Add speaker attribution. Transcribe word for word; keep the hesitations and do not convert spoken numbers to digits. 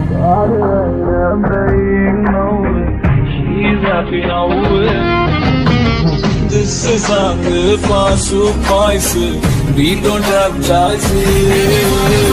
Speaker 1: God, I'm being known. She's happy now with this is a good pass to pass. We don't have choices.